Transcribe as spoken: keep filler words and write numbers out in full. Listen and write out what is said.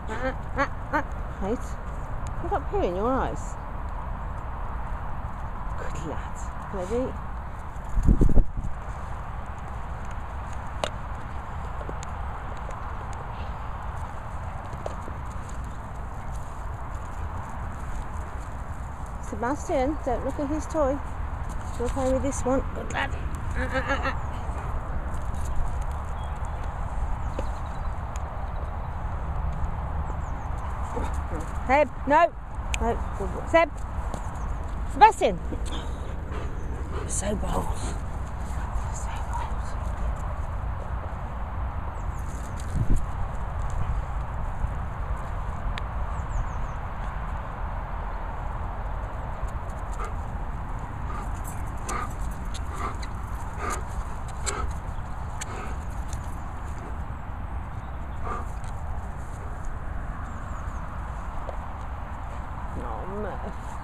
Ah, ah, ah. Right. Look up here in your eyes. Good lad. Ready? Sebastian, don't look at his toy. We'll play with this one. Good lad. Ah, ah, ah, ah. Seb, no. No. Seb. Sebastian. You're so bold. You're so bold. Oh, Murph.